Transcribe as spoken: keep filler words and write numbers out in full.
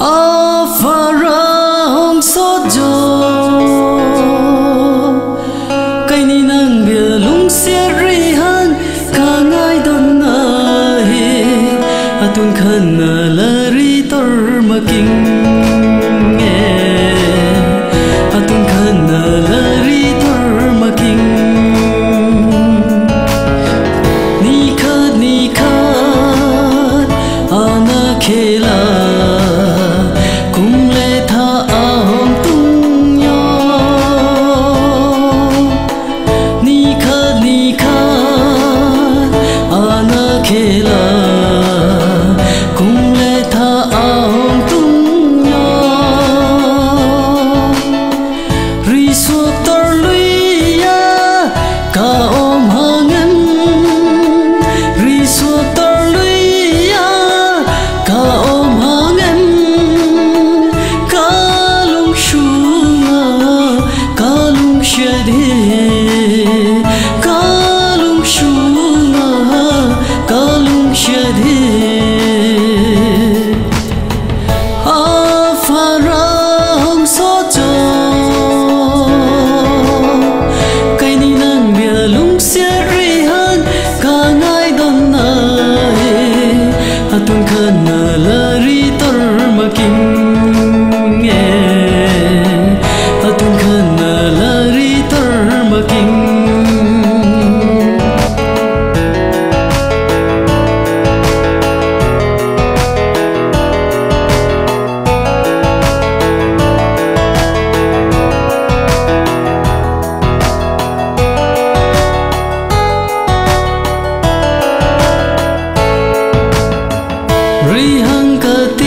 afara hong sojo kai ni nang bia lung sia ri han ka ngai don na he atun khan na la ri tor ma king e atun khan na la ri tor ma king ni khat ni khat ana khela atun khan na la ri tor ma king e atun khan na la ri tor ma king ri hang ka